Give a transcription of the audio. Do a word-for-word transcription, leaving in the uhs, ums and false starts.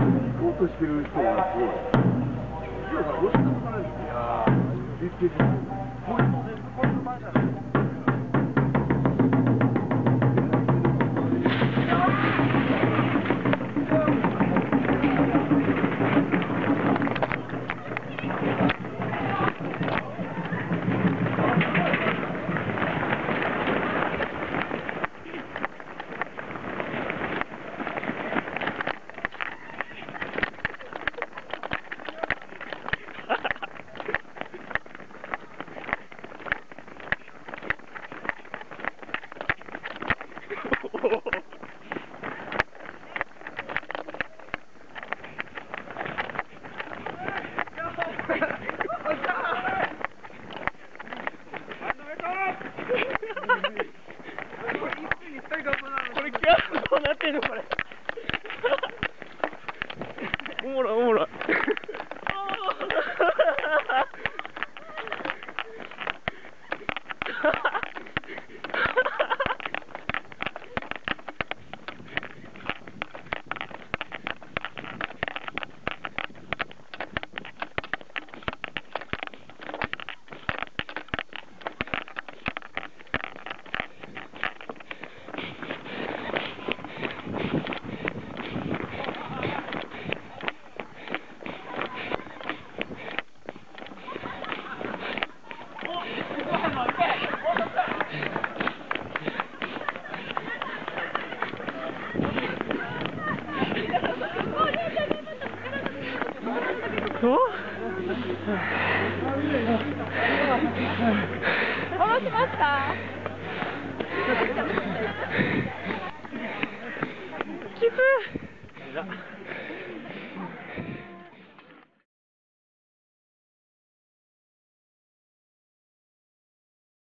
行こうとしてる人がすごい。ヒロさん、押したことないんですよ。いやー、絶対これも全部これの前だね。 これ、どうなってんのこれ。おもろいおもろい。 下ろしました。